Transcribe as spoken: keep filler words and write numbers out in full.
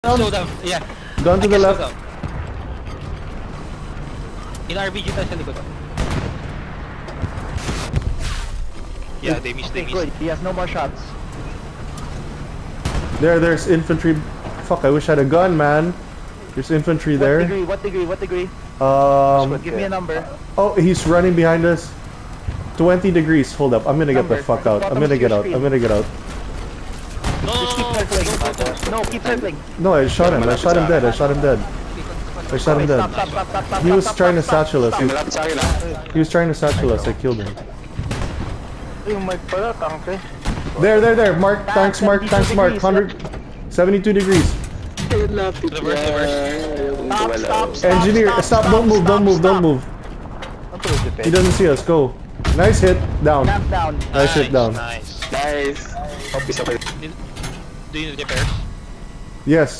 Slow down, yeah. Down to I the can left. slow down. In R B G tayo sa likod. Yeah, they missed, they Okay, missed. good. He has no more shots. There, there's infantry. Fuck, I wish I had a gun, man. There's infantry What there. degree? What degree? What degree? Um, Give me a number. oh, he's running behind us. twenty degrees. Hold up, I'm gonna get the Number. fuck out. I'm gonna get out. I'm gonna get out. No, Just keep circling. No, keep circling. No, I shot him. I shot him dead. I shot him dead. I shot him Okay, dead. stop, stop, stop, stop, stop, He was stop, trying to stop, satchel us. stop, He, stop. Malapit sa akin ah. he was trying to satchel us. I killed him. Yung mic pala, tangke. There, there, there. Mark, tanks, mark, tanks, mark. one hundred seventy-two degrees. Lapit Reverse, reverse. Stop, stop, stop, Engineer, stop, don't move, don't move, don't move. Stop. He doesn't see us, go. Nice hit, down. Lamp down. Nice hit, down. Nice. Nice. Office ako. Do you need repairs? Yes.